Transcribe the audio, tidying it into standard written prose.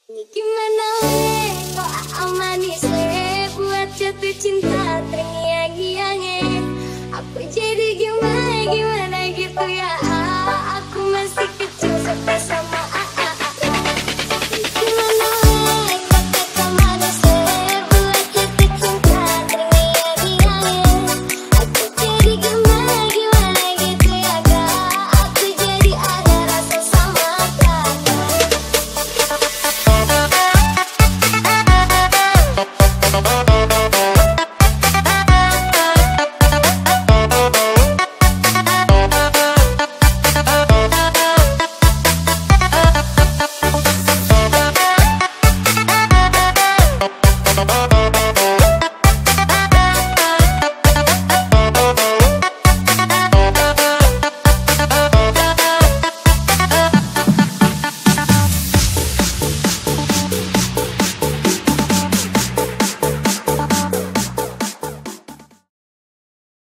Ini gimana weh, kok manis weh, buat jatuh cinta terngiang-ngiangin. Aku jadi gimana gitu ya, aku masih kecil sampai sama